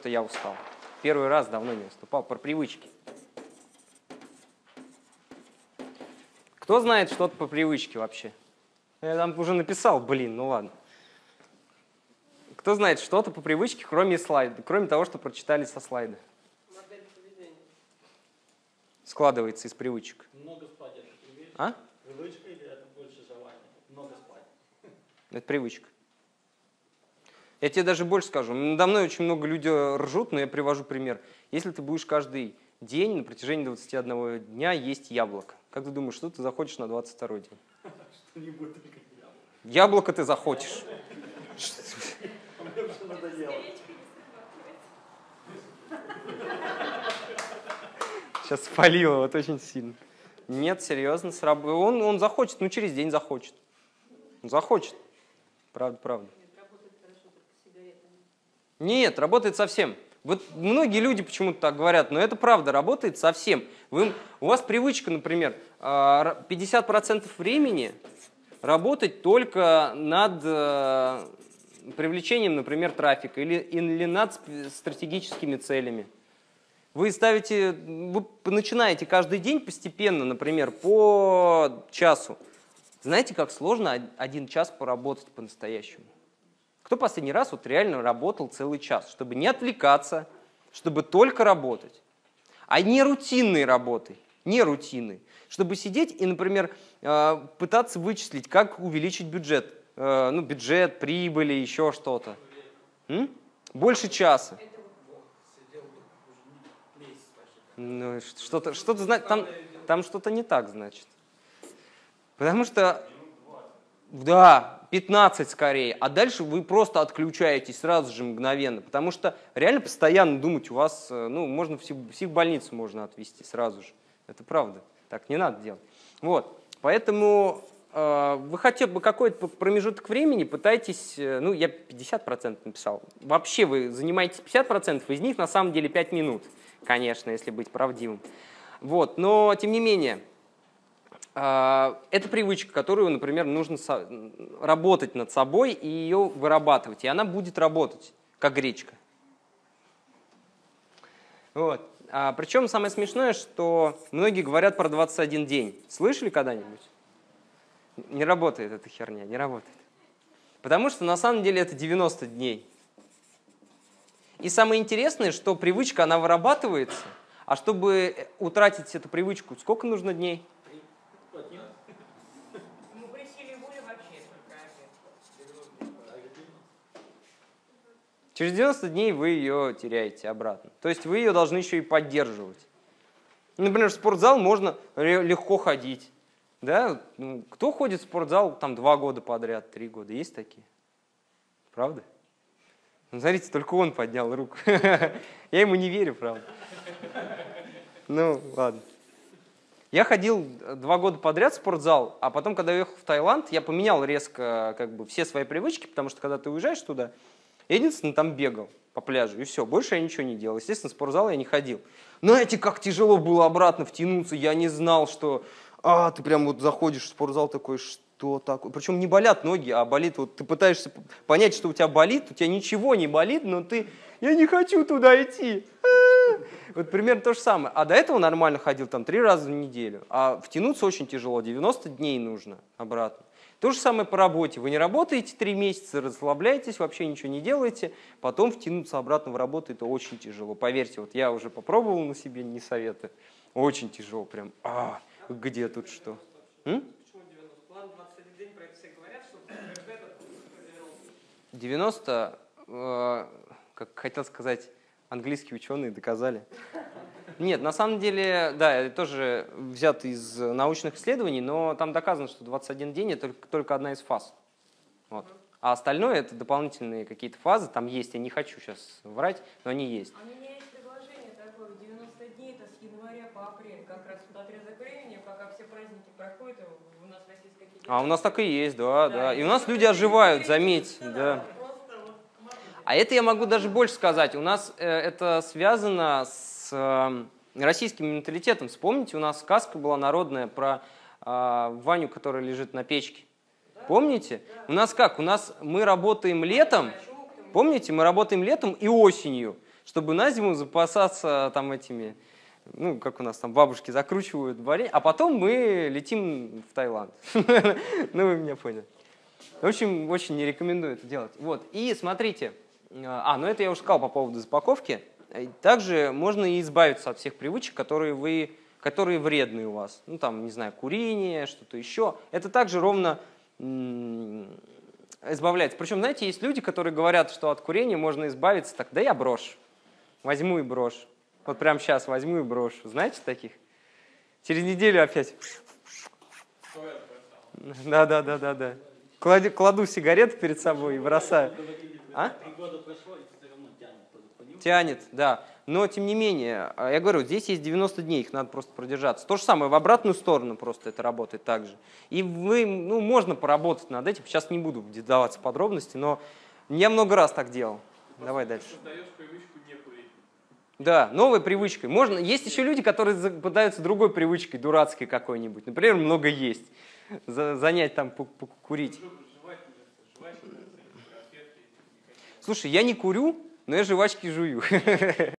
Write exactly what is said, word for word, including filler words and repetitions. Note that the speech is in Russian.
Это я устал. Первый раз давно не выступал. Про привычки. Кто знает что-то по привычке вообще? Я там уже написал, блин, ну ладно. Кто знает что-то по привычке, кроме слайда, кроме того, что прочитали со слайда? Модель поведения. Складывается из привычек. Много спать это привычка. А? Привычка или это больше желание? Много спать. Это привычка. Я тебе даже больше скажу. Надо мной очень много людей ржут, но я привожу пример. Если ты будешь каждый день на протяжении двадцати одного дня есть яблоко, как ты думаешь, что ты захочешь на двадцать второй день? Что-нибудь только яблоко. Яблоко ты захочешь. Мне уже надоело. Сейчас спалило вот очень сильно. Нет, серьезно, сраб... он, он захочет, ну через день захочет. Он захочет. Правда, правда. Нет, работает совсем. Вот многие люди почему-то так говорят, но это правда, работает совсем. Вы, у вас привычка, например, пятьдесят процентов времени работать только над э, привлечением, например, трафика или, или над стратегическими целями. Вы ставите, вы начинаете каждый день постепенно, например, по часу. Знаете, как сложно один час поработать по-настоящему? Кто последний раз вот реально работал целый час, чтобы не отвлекаться, чтобы только работать? А не рутинной работой, не рутинной. Чтобы сидеть и, например, пытаться вычислить, как увеличить бюджет. Ну, бюджет, прибыли, еще что-то. Больше часа. Ну, что-то, что-то, там, там что-то не так, значит. Потому что, да, пятнадцать скорее, а дальше вы просто отключаетесь сразу же мгновенно, потому что реально постоянно думать у вас, ну, можно в психбольницу можно отвезти сразу же. Это правда, так не надо делать. Вот, поэтому э, вы хотя бы какой-то промежуток времени пытаетесь, ну, я пятьдесят процентов написал, вообще вы занимаетесь пятьдесят процентов, из них на самом деле пять минут, конечно, если быть правдивым. Вот, но тем не менее, это привычка, которую, например, нужно работать над собой и ее вырабатывать. И она будет работать, как гречка. Вот. А, причем самое смешное, что многие говорят про двадцать один день. Слышали когда-нибудь? Не работает эта херня, не работает. Потому что на самом деле это девяносто дней. И самое интересное, что привычка, она вырабатывается. А чтобы утратить эту привычку, сколько нужно дней? Через девяносто дней вы ее теряете обратно. То есть вы ее должны еще и поддерживать. Например, в спортзал можно легко ходить. Да? Ну, кто ходит в спортзал там два года подряд, три года? Есть такие? Правда? Ну, смотрите, только он поднял руку. Я ему не верю, правда. Ну, ладно. Я ходил два года подряд в спортзал, а потом, когда я уехал в Таиланд, я поменял резко как бы все свои привычки, потому что когда ты уезжаешь туда, я единственное там бегал по пляжу, и все, больше я ничего не делал. Естественно, в спортзал я не ходил. Знаете, как тяжело было обратно втянуться, я не знал, что а, ты прям вот заходишь в спортзал такой, что такое. Причем не болят ноги, а болит, вот ты пытаешься понять, что у тебя болит, у тебя ничего не болит, но ты, я не хочу туда идти. Вот примерно то же самое. А до этого нормально ходил там три раза в неделю. А втянуться очень тяжело, девяносто дней нужно обратно. То же самое по работе. Вы не работаете три месяца, расслабляетесь, вообще ничего не делаете, потом втянуться обратно в работу это очень тяжело. Поверьте, вот я уже попробовал на себе, не советую. Очень тяжело прям. А, где тут что? М? девяносто, э, как хотел сказать, английские ученые доказали. Нет, на самом деле, да, это тоже взято из научных исследований, но там доказано, что двадцать один день – это только одна из фаз. Вот. А остальное – это дополнительные какие-то фазы, там есть, я не хочу сейчас врать, но они есть. А у меня есть предложение такое, девяносто дней – это с января по апрель, как раз тот отрезок времени, пока все праздники проходят, у нас в Российской Федерации. А у нас так и есть, да, да. да. И у нас люди оживают, заметьте, да. А это я могу даже больше сказать. У нас э, это связано с э, российским менталитетом. Вспомните, у нас сказка была народная про э, Ваню, который лежит на печке. Помните? У нас как? У нас мы работаем летом, помните, мы работаем летом и осенью. чтобы на зиму запасаться там этими, ну, как у нас там бабушки закручивают варенье, а потом мы летим в Таиланд. Ну, вы меня поняли. В общем, очень не рекомендую это делать. Вот, и смотрите, а, ну это я уже сказал по поводу запаковки. Также можно и избавиться от всех привычек, которые вы, которые вредны у вас. Ну, там, не знаю, курение, что-то еще. Это также ровно избавляется. Причем, знаете, есть люди, которые говорят, что от курения можно избавиться, так, да я брошу. Возьму и брошу. Вот прямо сейчас возьму и брошу. Знаете таких? Через неделю опять. Да, да, да, да, да. Кладу, кладу сигарету перед собой и бросаю. А? Три года прошло, и все равно тянет. Понимаете? Тянет, да. Но, тем не менее, я говорю, здесь есть девяносто дней, их надо просто продержаться. То же самое, в обратную сторону просто это работает так же. И вы, ну, можно поработать над этим. Сейчас не буду вдаваться в подробности, но я много раз так делал. Давай дальше. Создаешь привычку не курить. Да, новой привычкой. Можно. Есть еще люди, которые пытаются другой привычкой, дурацкой какой-нибудь. Например, много есть. За, занять там, курить. Слушай, я не курю, но я жвачки жую.